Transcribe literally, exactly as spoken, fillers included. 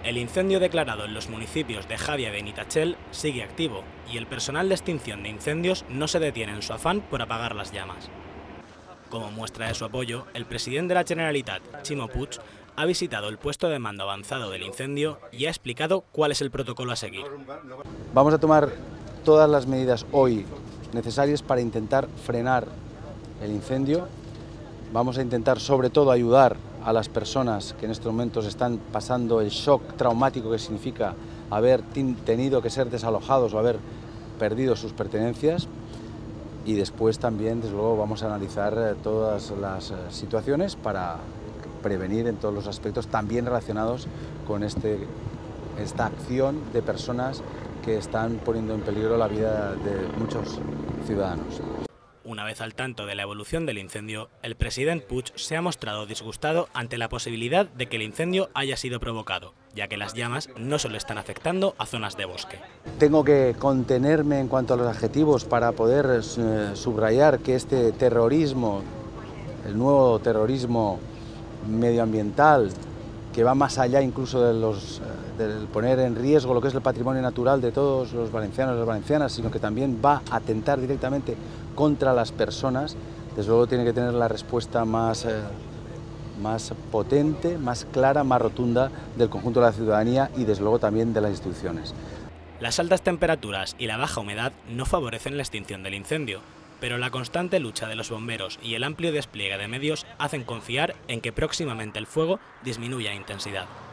El incendio declarado en los municipios de Javia y Benitatxell sigue activo y el personal de extinción de incendios no se detiene en su afán por apagar las llamas. Como muestra de su apoyo, el presidente de la Generalitat, Ximo Puig, ha visitado el puesto de mando avanzado del incendio y ha explicado cuál es el protocolo a seguir. Vamos a tomar todas las medidas hoy necesarias para intentar frenar el incendio. Vamos a intentar sobre todo ayudar a las personas que en estos momentos están pasando el shock traumático que significa haber tenido que ser desalojados o haber perdido sus pertenencias. Y después también, desde luego, vamos a analizar todas las situaciones para prevenir en todos los aspectos también relacionados con este, esta acción de personas que están poniendo en peligro la vida de muchos ciudadanos. Una vez al tanto de la evolución del incendio, el presidente Puig se ha mostrado disgustado ante la posibilidad de que el incendio haya sido provocado, ya que las llamas no solo están afectando a zonas de bosque. Tengo que contenerme en cuanto a los adjetivos para poder eh, subrayar que este terrorismo, el nuevo terrorismo medioambiental, que va más allá incluso de los, del poner en riesgo lo que es el patrimonio natural de todos los valencianos y las valencianas, sino que también va a atentar directamente contra las personas, desde luego tiene que tener la respuesta más, eh, más potente, más clara, más rotunda del conjunto de la ciudadanía y desde luego también de las instituciones. Las altas temperaturas y la baja humedad no favorecen la extinción del incendio, pero la constante lucha de los bomberos y el amplio despliegue de medios hacen confiar en que próximamente el fuego disminuya en intensidad.